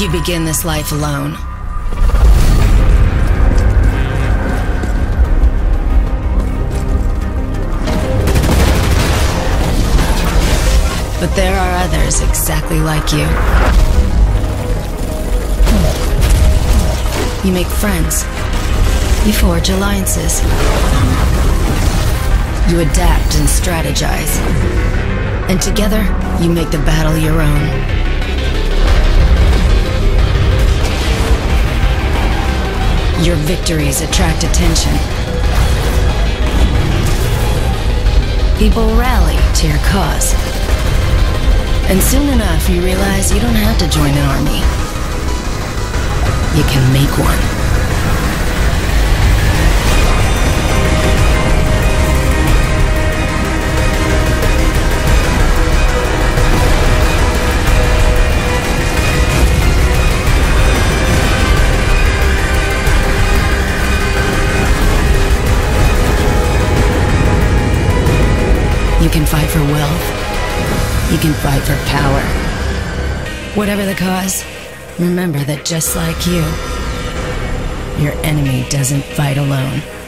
You begin this life alone. But there are others exactly like you. You make friends. You forge alliances. You adapt and strategize. And together, you make the battle your own. Your victories attract attention. People rally to your cause. And soon enough, you realize you don't have to join an army. You can make one. You can fight for wealth. You can fight for power. Whatever the cause, remember that just like you, your enemy doesn't fight alone.